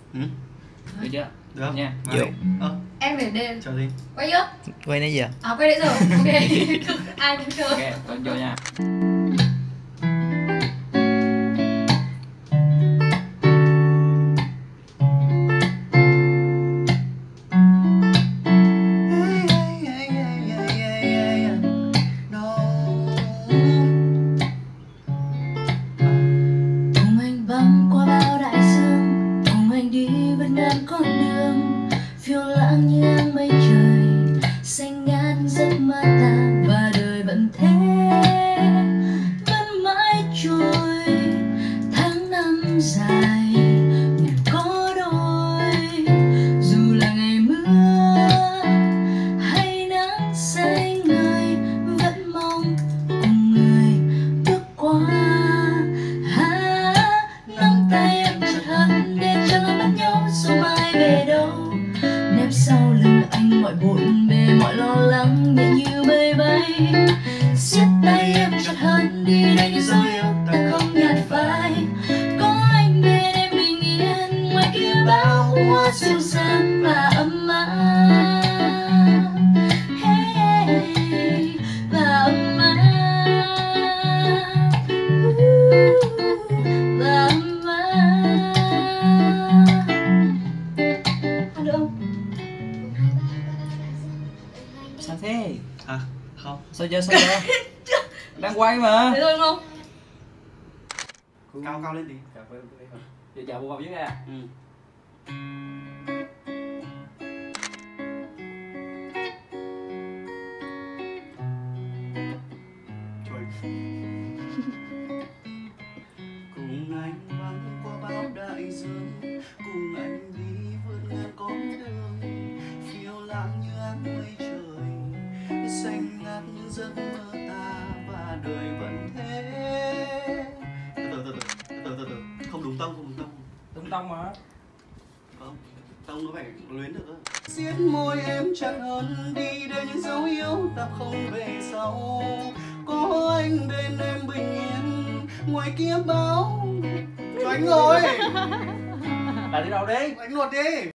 Ừ. Được chưa? Được nha. Vô. Em phải đền. Chờ gì? Quay chưa? Quay nãy giờ. À quay đấy rồi. Ok. Ai cũng chơi. Ok, con vô nha. Cùng anh băng qua bao đại dương, cùng anh đi vẫn ngàn con đường phiêu lãng như áng mây trời, xanh ngát giấc mơ ta và đời vẫn thế, vẫn mãi trôi. Tháng năm dài ngày có đôi, dù là ngày mưa hay nắng say người, vẫn mong cùng người bước qua. Nắm tay em chặt hẳn để cho mất nhau dù mai về đâu. Nép sau lưng anh mọi bộn bề mọi lo lắng nhẹ như mây bay. Siết tay em chặt hơn đi đây như dấu yêu ta không nhạt phai. Có anh bên em bình yên, ngoài kia bão hoa dịu dàng và ấm áp. Hey, và ấm áp. Và ấm áp. Ăn được không? Sao thế? À không. Sao chưa? Đang quay mà. Thế thôi đúng không? Cao cao lên tí. Giờ chào bộ vào dưới nha. Ừ. Cùng anh băng qua bao đại dương, cùng anh đi vượt ngàn con đường phiêu lãng như áng mây trời, xanh ngát như giấc mơ ta và đời vẫn thế. Từ không đúng tông, không đúng tông. Tung tông mà. Không, tông nó phải luyến được cơ. Siết môi em chặt hơn đi để những dấu yêu ta không về sau. Có anh bên em bình yên, ngoài kia bão. Cho anh rồi. Là đi đâu đi? Anh luật đi.